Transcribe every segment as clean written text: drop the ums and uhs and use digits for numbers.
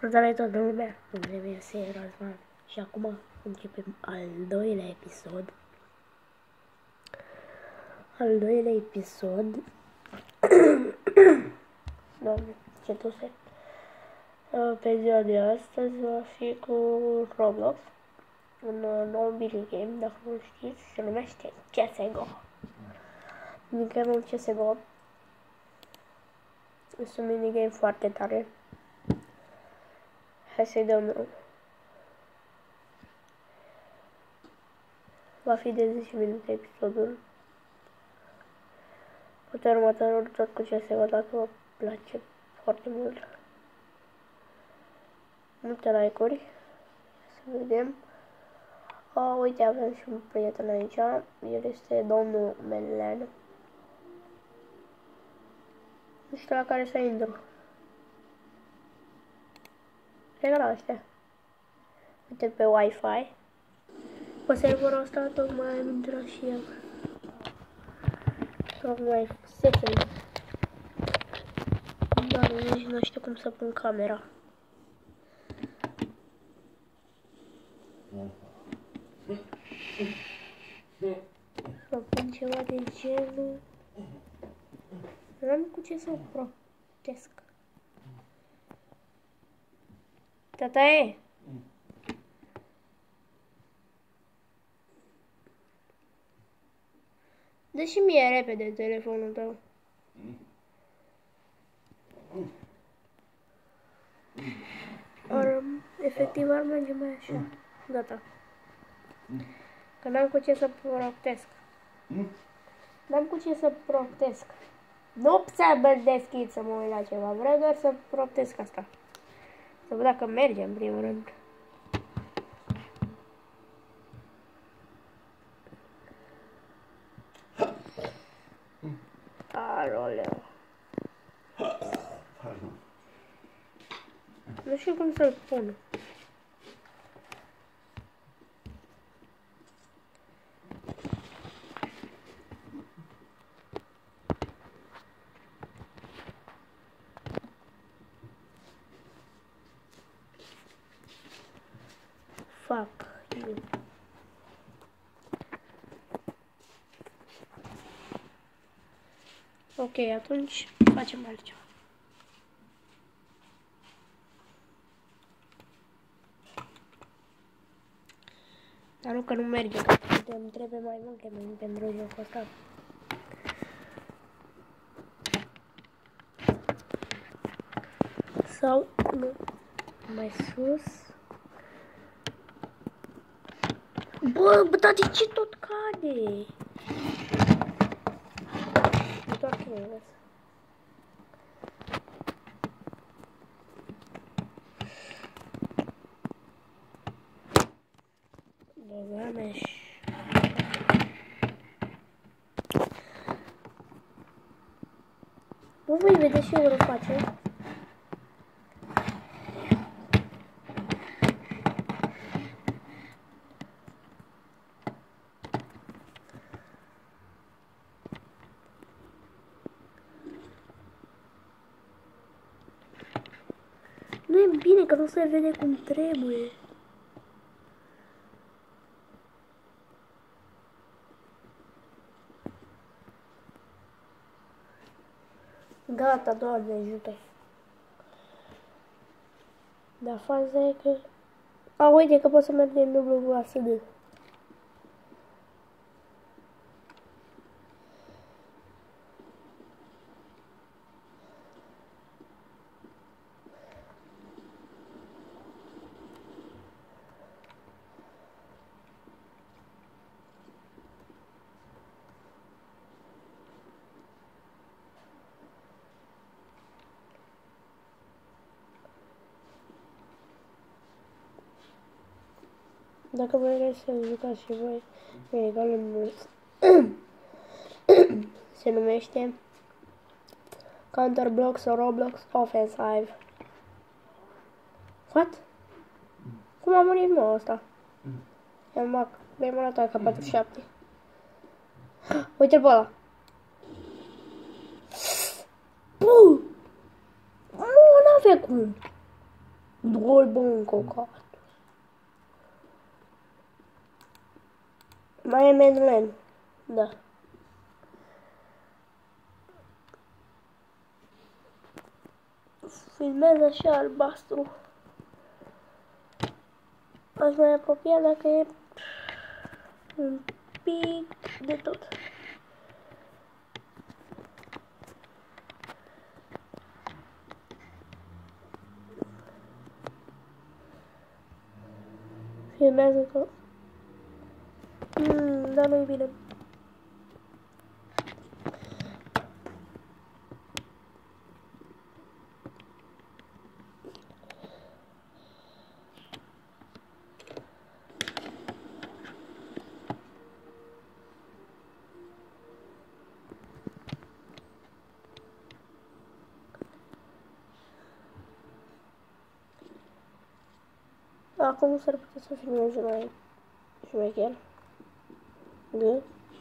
Salutare toată lumea, numele meu este Razvan și acum începem al doilea episod. Doamne, ce tuse. Pe ziua de astăzi va fi cu Roblox, un nou minigame, dacă nu știți, se numește CSGO. Minigame-ul CSGO este un minigame foarte tare. Hai să-i dăm nou. Va fi de 10 minute episodul. Poate următorul tot cu CSGO dacă vă place foarte mult. Multe like-uri. Să vedem. Uite, avem și un prieten aici. El este domnul Melen. Nu știu la care să intru. Cred că la ăștia. Uite pe Wi-Fi. Pe serverul ăsta tocmai am intrat și eu. Tocmai setting. Dar nici nu știu cum să pun camera. Să pun ceva de genul. Nu am cu ce să protesc. Tataie! Dă și mie repede telefonul tău. Efectiv ar merge mai așa. Gata. Că n-am cu ce să protesc. N-am cu ce să protesc. Nu să mă deschid să mă uit la ceva. Vreau doar să protesc asta. Să văd dacă merge în primul rând. Aroleu. Nu știu cum să-l pun. Fuck you. Ok, atunci facem altceva. Dar nu că nu merge, că îmi trebuie mai multe mâini pentru jocul ăsta. Sau, nu, mai sus. Bă, dar de ce tot cade? Doar că nu vezi. Doamne. Nu voi vede și eu o face. Nu e bine că nu se vede cum trebuie. Gata, Doamne ajută. Dar faza e că... A, uite că pot să merg din WASD. Dacă vreți să jucați și voi, e egal în se numește Counterblock sau Roblox Offensive. What? Cum a murit nou ăsta? Mi-am luat AK-47. Uite-l pe ăla. Nu, n-avea cum. Doi bun cocat. Mai e Madeleine. Da. Filmez așa albastru. Aș mai apropia dacă e un pic de tot. Filmează că... dar nu-i bine. Acum s-ar putea să filmeze mai șmecher. Da?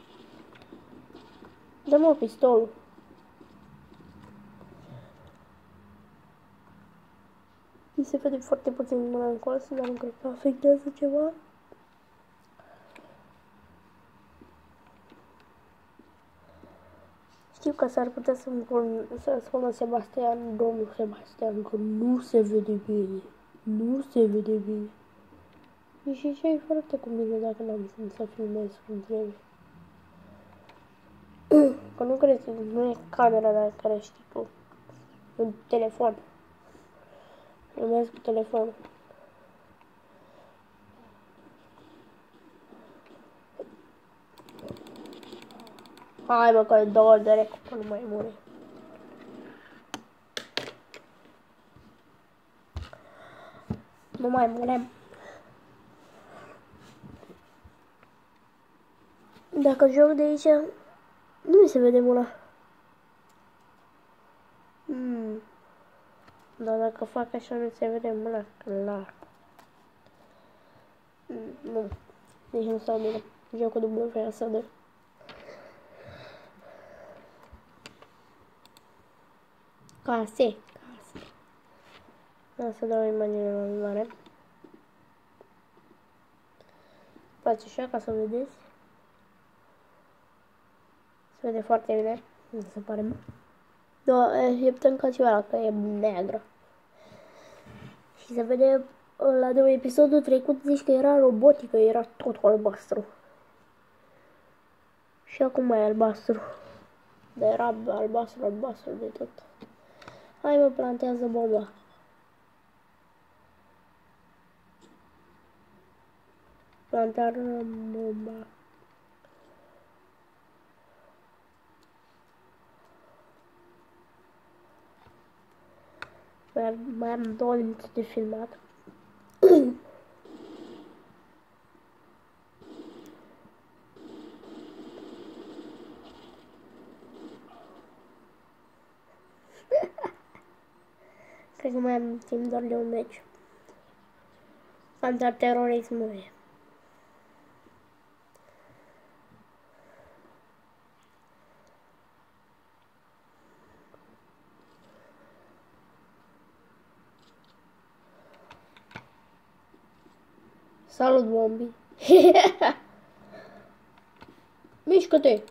Dă-mă pistolul. Mi se vede foarte puțin mâna în colț, dar nu cred că afectează ceva. Știu că s-ar putea să spună Sebastian, domnul Sebastian, că nu se vede bine. Nu se vede bine. Și ce e foarte cu mine dacă n-am să filmez cum trebuie. Că nu crezi că nu e camera la care știi tu. Un telefon. Filmez cu telefonul. Hai mă, că 2 de recu până mai muri. Nu mai murem. Dacă joc de aici, nu mi se vede mâna. Dar dacă fac așa, nu se vede mâna clar. Nu. Deci nu stau bine. Jocul dublu FSD. Case. O să dau imagine mai mare. Face așa ca să vedeți. Se vede foarte bine. Nu se pare. Da, e puțin ceva că e neagră. Și se vede la de episodul trecut zici că era robotică, era tot albastru. Și acum mai e albastru. Dar era albastru de tot. Hai mă, plantează bomba. Plantează bomba. Mai am 2 minute de filmat. Cred că mai am timp doar de un meci. Anti-terorismul. Salut, Bombi! Mișcă-te!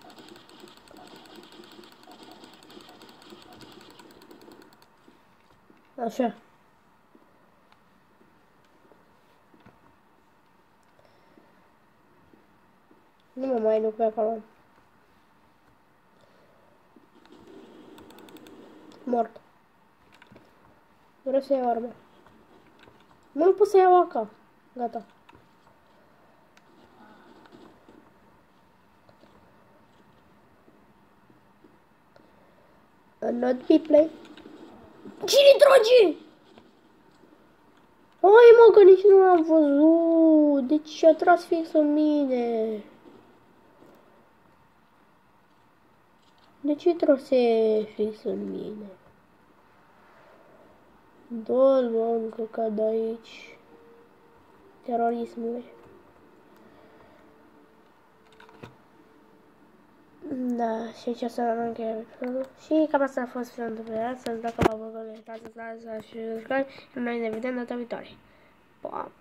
Așa. Nu mă mai duc pe acolo. Mort. Vreau să iau arme. Nu pot să iau AK. Gata. Not be play. Cine trage? Hai mă, că nici nu am văzut. Deci și-a tras fix în mine. De ce trase fix în mine? Dă-l, mă, încă cad aici. Terorismul. Da, și ce să am încheiat. Și cam asta a fost filmul de astăzi. Dacă v-a plăcut, uitați să dați și subscribe. Noi ne vedem data viitoare. Pa!